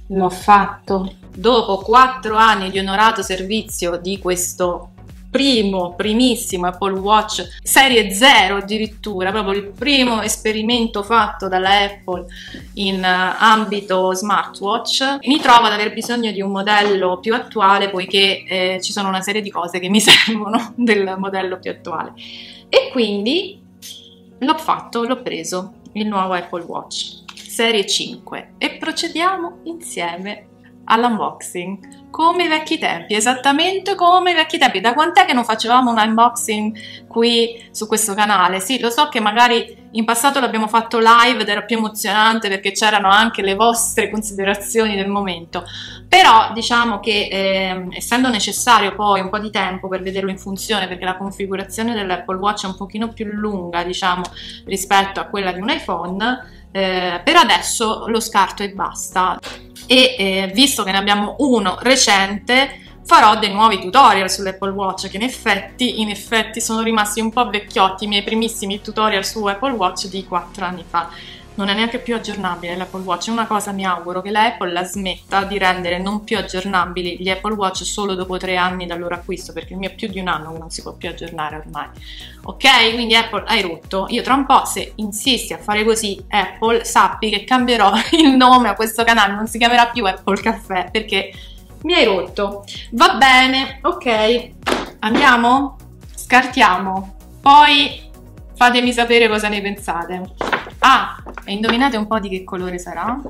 L'ho fatto. Dopo 4 anni di onorato servizio di questo primissimo Apple Watch serie 0, addirittura proprio il primo esperimento fatto dalla Apple in ambito smartwatch, mi trovo ad aver bisogno di un modello più attuale, poiché ci sono una serie di cose che mi servono del modello più attuale, e quindi l'ho preso il nuovo Apple Watch serie 5 e procediamo insieme all'unboxing come i vecchi tempi, esattamente come i vecchi tempi. Da quant'è che non facevamo un unboxing qui su questo canale? Sì, lo so che magari in passato l'abbiamo fatto live ed era più emozionante perché c'erano anche le vostre considerazioni del momento, però diciamo che essendo necessario poi un po' di tempo per vederlo in funzione, perché la configurazione dell'Apple Watch è un pochino più lunga, diciamo, rispetto a quella di un iPhone, per adesso lo scarto e basta. E visto che ne abbiamo uno recente, farò dei nuovi tutorial sull'Apple Watch che in effetti sono rimasti un po' vecchiotti, i miei primissimi tutorial su Apple Watch di 4 anni fa. Non è neanche più aggiornabile l'Apple Watch. Una cosa mi auguro che la Apple la smetta di rendere non più aggiornabili gli Apple Watch solo dopo 3 anni dal loro acquisto, perché il mio è più di un anno che non si può più aggiornare ormai. Ok? Quindi Apple, hai rotto. Io tra un po', se insisti a fare così, Apple, sappi che cambierò il nome a questo canale, non si chiamerà più Apple Caffè, perché mi hai rotto. Va bene, ok. Andiamo? Scartiamo. Poi fatemi sapere cosa ne pensate. Ah, e indovinate un po' di che colore sarà?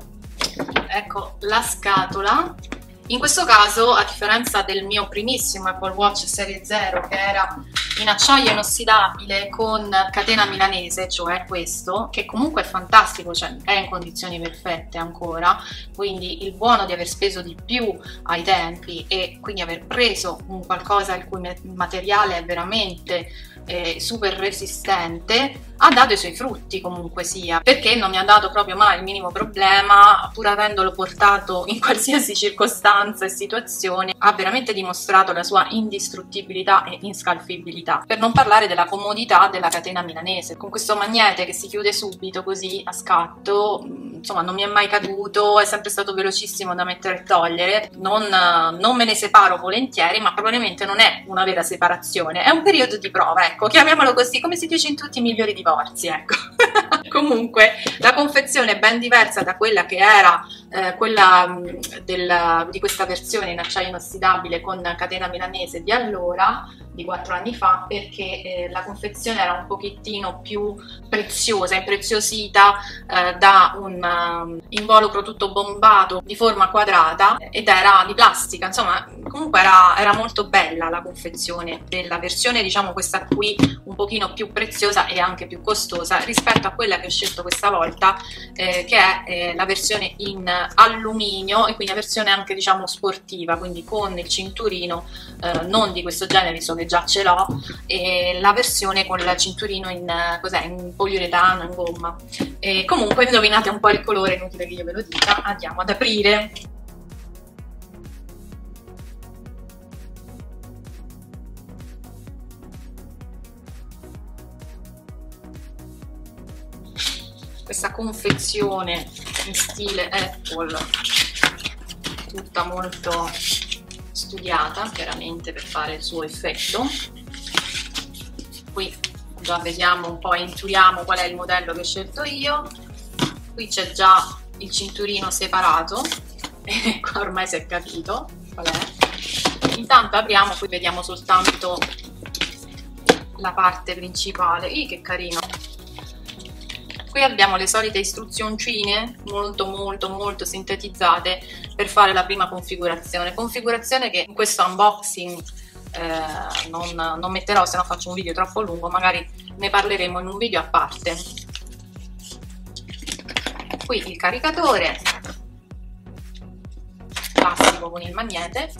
Ecco la scatola. In questo caso, a differenza del mio primissimo Apple Watch serie 0, che era in acciaio inossidabile con catena milanese, cioè questo, che comunque è fantastico, cioè è in condizioni perfette ancora, quindi il buono di aver speso di più ai tempi e quindi aver preso un qualcosa il cui materiale è veramente super resistente, ha dato i suoi frutti comunque sia, perché non mi ha dato proprio mai il minimo problema, pur avendolo portato in qualsiasi circostanza e situazione, ha veramente dimostrato la sua indistruttibilità e inscalfibilità, per non parlare della comodità della catena milanese, con questo magnete che si chiude subito così a scatto. Insomma, non mi è mai caduto, è sempre stato velocissimo da mettere e togliere, non me ne separo volentieri, ma probabilmente non è una vera separazione, è un periodo di prova, ecco, chiamiamolo così, come si dice in tutti i migliori divorzi, ecco. Comunque la confezione è ben diversa da quella che era quella di questa versione in acciaio inossidabile con catena milanese di allora, di 4 anni fa, perché la confezione era un pochettino più preziosa, impreziosita da un involucro tutto bombato di forma quadrata ed era di plastica, insomma comunque era molto bella la confezione della versione, diciamo questa qui un pochino più preziosa e anche più costosa rispetto a quella che ho scelto questa volta, che è la versione in alluminio e quindi la versione anche diciamo sportiva, quindi con il cinturino non di questo genere, visto che già ce l'ho, e la versione con il cinturino in poliuretano, in gomma. E comunque indovinate un po' il colore, inutile che io ve lo dica, andiamo ad aprire. Questa confezione in stile Apple, tutta molto studiata chiaramente per fare il suo effetto. Qui già vediamo un po', intuiamo qual è il modello che ho scelto io. Qui c'è già il cinturino separato e qua ormai si è capito qual è. Intanto apriamo, qui vediamo soltanto la parte principale. Che carino! Qui abbiamo le solite istruzioncine molto sintetizzate per fare la prima configurazione che in questo unboxing non metterò, se no faccio un video troppo lungo, magari ne parleremo in un video a parte. Qui il caricatore classico con il magnete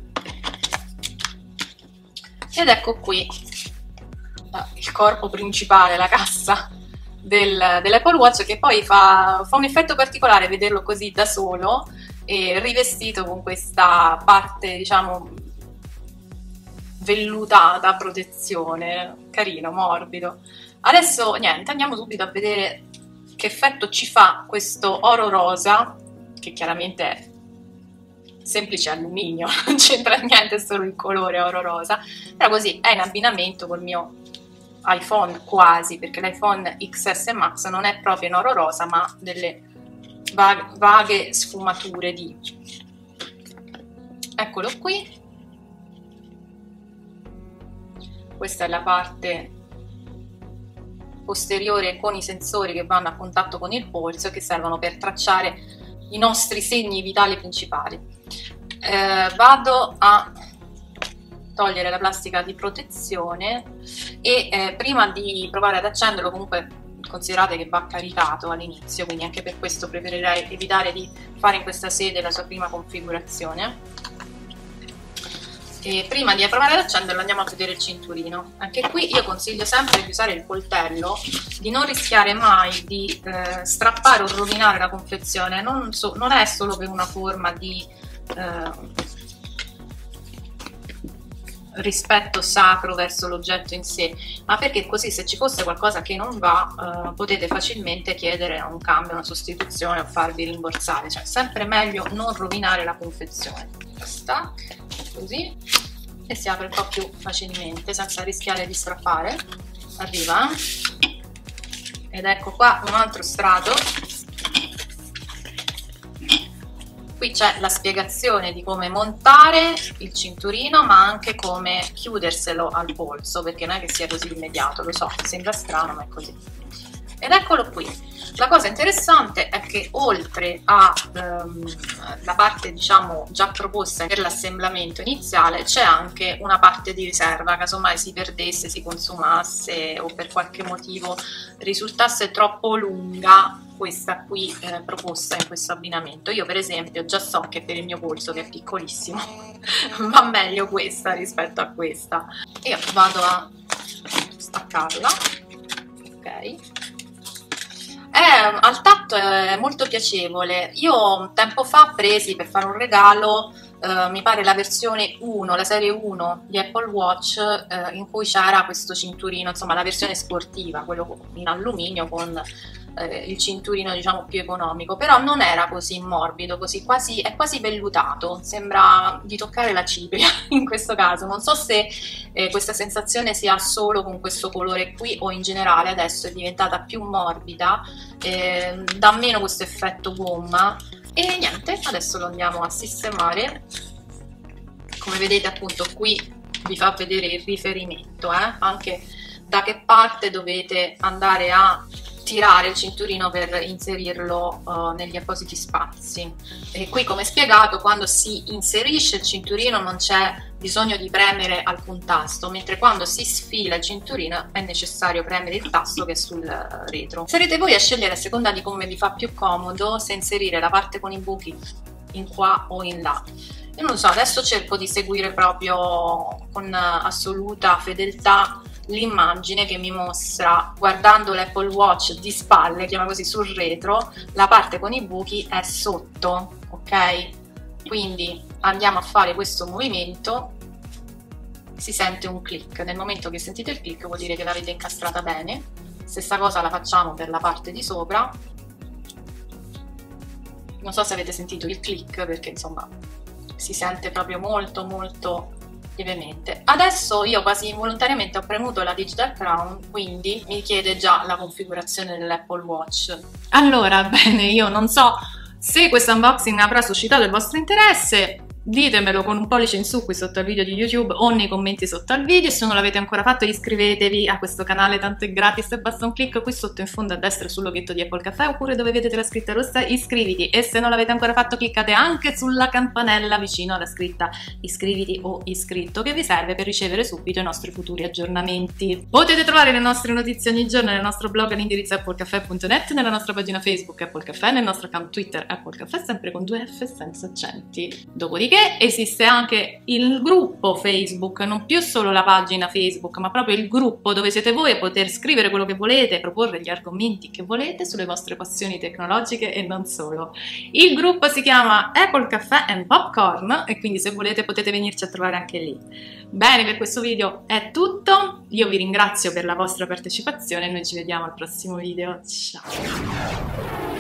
ed ecco qui il corpo principale, la cassa dell'Apple Watch, che poi fa un effetto particolare vederlo così da solo e rivestito con questa parte diciamo vellutata, protezione, carino, morbido. Adesso niente, andiamo subito a vedere che effetto ci fa questo oro rosa, che chiaramente è semplice alluminio, non c'entra niente, è solo il colore oro rosa, però così è in abbinamento col mio iPhone quasi, perché l'iPhone XS Max non è proprio in oro rosa, ma delle vaghe sfumature di... Eccolo qui. Questa è la parte posteriore con i sensori che vanno a contatto con il polso e che servono per tracciare i nostri segni vitali principali. Vado a togliere la plastica di protezione e prima di provare ad accenderlo, comunque considerate che va caricato all'inizio, quindi anche per questo preferirei evitare di fare in questa sede la sua prima configurazione. E prima di provare ad accenderlo andiamo a vedere il cinturino. Anche qui io consiglio sempre di usare il coltello, di non rischiare mai di strappare o rovinare la confezione. Non è solo per una forma di rispetto sacro verso l'oggetto in sé, ma perché così se ci fosse qualcosa che non va potete facilmente chiedere un cambio, una sostituzione o farvi rimborsare. Cioè sempre meglio non rovinare la confezione. Stack, così, e si apre un po' più facilmente senza rischiare di strappare. Arriva, ed ecco qua un altro strato. Qui c'è la spiegazione di come montare il cinturino, ma anche come chiuderselo al polso, perché non è che sia così immediato, lo so, sembra strano, ma è così. Ed eccolo qui. La cosa interessante è che oltre alla parte, diciamo, già proposta per l'assemblamento iniziale, c'è anche una parte di riserva, casomai si perdesse, si consumasse o per qualche motivo risultasse troppo lunga questa qui proposta in questo abbinamento. Io per esempio già so che per il mio polso, che è piccolissimo, va meglio questa rispetto a questa. Io vado a staccarla, ok. Al tatto è molto piacevole. Io tempo fa presi per fare un regalo, mi pare la versione 1, la serie 1 di Apple Watch, in cui c'era questo cinturino, insomma la versione sportiva, quello in alluminio con il cinturino diciamo più economico, però non era così morbido, è quasi vellutato, sembra di toccare la cipria in questo caso. Non so se questa sensazione si ha solo con questo colore qui o in generale adesso è diventata più morbida, dà meno questo effetto gomma. E niente, adesso lo andiamo a sistemare. Come vedete appunto qui vi fa vedere il riferimento, anche da che parte dovete andare a tirare il cinturino per inserirlo negli appositi spazi. E qui, come spiegato, quando si inserisce il cinturino non c'è bisogno di premere alcun tasto, mentre quando si sfila il cinturino è necessario premere il tasto che è sul retro. Sarete voi a scegliere a seconda di come vi fa più comodo se inserire la parte con i buchi in qua o in là. Io non so, adesso cerco di seguire proprio con assoluta fedeltà l'immagine che mi mostra guardando l'Apple Watch di spalle, chiama così, sul retro. La parte con i buchi è sotto, ok? Quindi andiamo a fare questo movimento, si sente un click. Nel momento che sentite il click vuol dire che l'avete incastrata bene. Stessa cosa la facciamo per la parte di sopra. Non so se avete sentito il click, perché insomma si sente proprio molto molto lievemente. Adesso io quasi involontariamente ho premuto la Digital Crown, quindi mi chiede già la configurazione dell'Apple Watch. Allora, bene, io non so se questo unboxing avrà suscitato il vostro interesse. Ditemelo con un pollice in su qui sotto al video di YouTube o nei commenti sotto al video. Se non l'avete ancora fatto iscrivetevi a questo canale, tanto è gratis e basta un clic qui sotto in fondo a destra sul loghetto di Apple Caffè, oppure dove vedete la scritta rossa iscriviti, e se non l'avete ancora fatto cliccate anche sulla campanella vicino alla scritta iscriviti o iscritto, che vi serve per ricevere subito i nostri futuri aggiornamenti. Potete trovare le nostre notizie ogni giorno nel nostro blog all'indirizzo applecaffè.net, nella nostra pagina Facebook Apple Caffè, nel nostro account Twitter Apple Caffè, sempre con 2 F senza accenti. Dopodiché esiste anche il gruppo Facebook, non più solo la pagina Facebook, ma proprio il gruppo dove siete voi a poter scrivere quello che volete, proporre gli argomenti che volete sulle vostre passioni tecnologiche e non solo. Il gruppo si chiama Apple Caffè and Popcorn e quindi se volete potete venirci a trovare anche lì. Bene, per questo video è tutto, io vi ringrazio per la vostra partecipazione e noi ci vediamo al prossimo video, ciao!